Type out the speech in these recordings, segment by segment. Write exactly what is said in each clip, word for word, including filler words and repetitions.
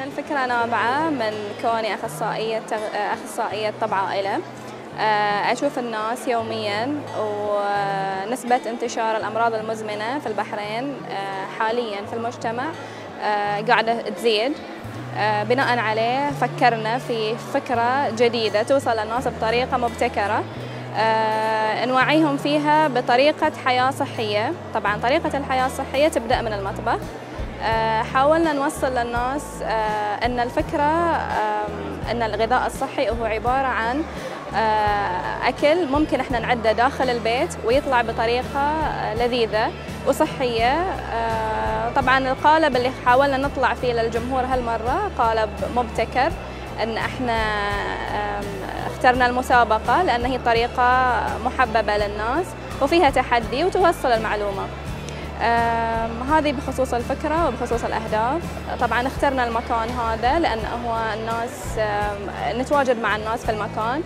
الفكرة نابعة من كوني أخصائية أخصائية طب عائلة. أشوف الناس يومياً، ونسبة انتشار الأمراض المزمنة في البحرين حالياً في المجتمع قاعدة تزيد. بناء عليه فكرنا في فكرة جديدة توصل للناس بطريقة مبتكرة، نوعيهم فيها بطريقة حياة صحية. طبعاً طريقة الحياة الصحية تبدأ من المطبخ. حاولنا نوصل للناس أن الفكرة أن الغذاء الصحي هو عبارة عن أكل ممكن إحنا نعده داخل البيت ويطلع بطريقة لذيذة وصحية. طبعاً القالب اللي حاولنا نطلع فيه للجمهور هالمرة قالب مبتكر، أن إحنا اخترنا المسابقة لأن هي طريقة محببة للناس وفيها تحدي وتوصل المعلومة. هذه بخصوص الفكرة وبخصوص الأهداف. طبعاً اخترنا المكان هذا لأن هو الناس نتواجد مع الناس في المكان،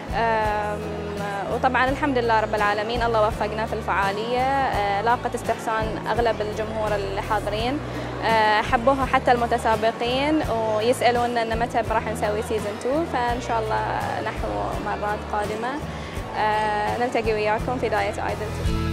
وطبعاً الحمد لله رب العالمين الله وفقنا في الفعالية، لاقت استحسان أغلب الجمهور اللي حاضرين، حبوها حتى المتسابقين ويسألونا إن متى راح نسوي سيزن تو، فإن شاء الله نحو مرات قادمة نلتقي وياكم في دايت آيدل تو.